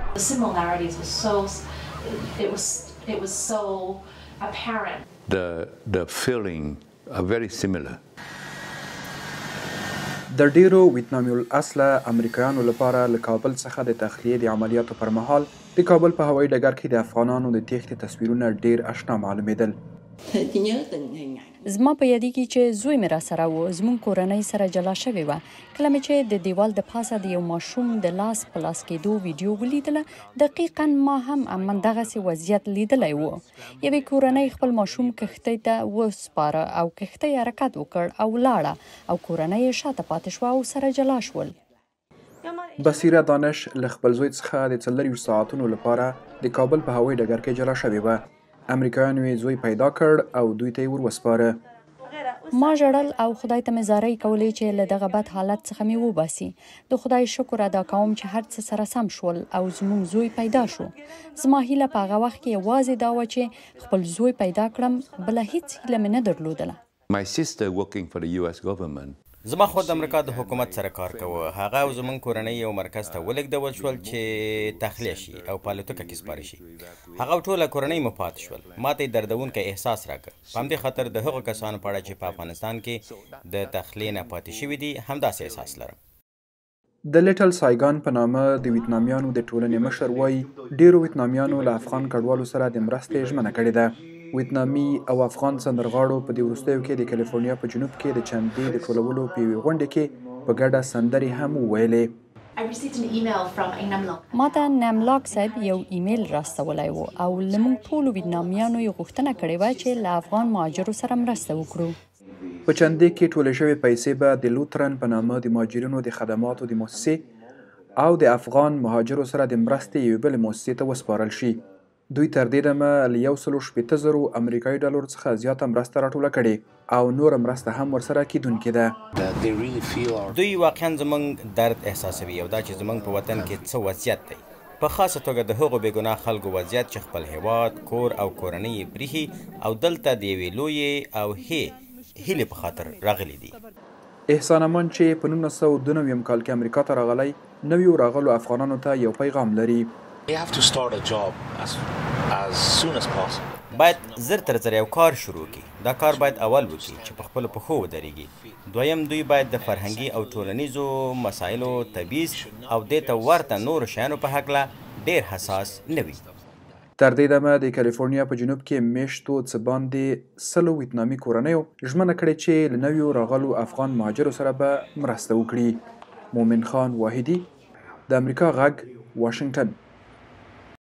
The similarities were it was so apparent. The feeling are very similar. د ډیرو ویتنامي الاصله امریکایانو لپاره له کابل څخه د تخلیې د عملیاتو پر مهال د کابل په هوایي ډګر کې د افغانانو د تېښتې تصویرونه ډیر اشنا معلومېدل. زما په یادېږي چې زوی مې را سره و، زموږ کورنۍ سره جلا شوې وه. کله مې چې د دیوال د پاسه د یو ماشوم د لاس په لاس کېدو ویډیو ولیدله، دقیقا ما هم همدغسې وضعیت لیدلی و. یوې کورنۍ خپل ماشوم کښتۍ ته وسپاره او کښتۍ حرکت وکړ او ولاړه او کورنۍ یې شاته پاتې شوه او سره جلا شول. بصیره دانش له خپل زوی څخه د 40 ساعتونو لپاره د کابل په هوایي ډګر کې جلا شوې وه. امریکایانو یې زوی پیدا کړ او دوی ته یې ور وسپاره. ما ژړل او خدای ته مې زارۍ کولې چې له دغه بد حالت څخه مې وباسي. د خدای شکر ادا کوم چې هر څه سره سم شول او زموږ زوی پیدا شو. زما هیله په هغه وخت کې یوازې دا وه چې خپل زوی پیدا کړم، بله هیڅ هیله مې نه درلودله. My sister working for the US government. زما خو د امریکا د حکومت سره کار کوه. هغه او زموږ کورنۍ یو مرکز ته ولېږدول شول چې تخلیه شي او په الوتکه کې سپاره شي. هغه ټوله کورنۍ مو پاتې شول. ما ته یې دردونکی احساس راکړ. په همدې خاطر د هغو کسانو په اړه چې په افغانستان کې د تخلیې نه پاتې شوي دي همداسې احساس لرم. د لیټل سایګان په نامه د ویتنامیانو د ټولنې مشر وایي ډیرو ویتنامیانو له افغان کډوالو سره د مرستې ژمنه کړې ده. ویتنامي او افغان سندرغاړو په دې وروستیو کې د کالیفورنیا په جنوب کې د چندې د ټولولو په یوې غونډې کې په ګډه سندرې هم وویلې. ما ته نملاک صاحب یو ایمیل راستولی و او له موږ ټولو ویتنامیانو یې غوښتنه کړې وه چې له افغان مهاجرو سره مرسته وکړو. په چندې کې ټولې شوې پیسې به د لوترن په نامه د مهاجرینو د خدماتو د مؤسسې او د افغان مهاجرو سره د مرستې یوې بلې مؤسسې ته وسپارل شي. دوی تر دې دمه له 160,000 امریکایي ډالرو څخه زیاته مرسته راټوله کړې او نوره مرسته هم ورسره کیدونکې ده. دوی واقعا زموږ درد احساسوي او دا چې زموږ په وطن کې څه وضعیت دی، په خاصه توګه د هغو بېګناه خلکو وضعیت چې خپل هیواد، کور او کورنۍ یې پریښي او دلته د یوې لویې او هیلې په خاطر راغلي دي. احسان امان چې په 1992 کال کې امریکا ته راغلی، نویو راغلو افغانانو ته یو پیغام لري. باید زر تر زر یو کار شروع کړي. دا کار باید اول وکړي چې په خپلو پښو ودرېږي. دویم دوی باید د فرهنګي او ټولنیزو مسایلو تبعیض او دې ته ورته نورو شیانو په هکله ډېر حساس نه وي. تر دې دمه د کالیفورنیا په جنوب کې میشتو څه باندې 100 ویتنامي کورنیو ژمنه کړې چې له نویو راغلو افغان مهاجرو سره به مرسته وکړي. مومن خان واحدي، د امریکا غږ، واشنګټن.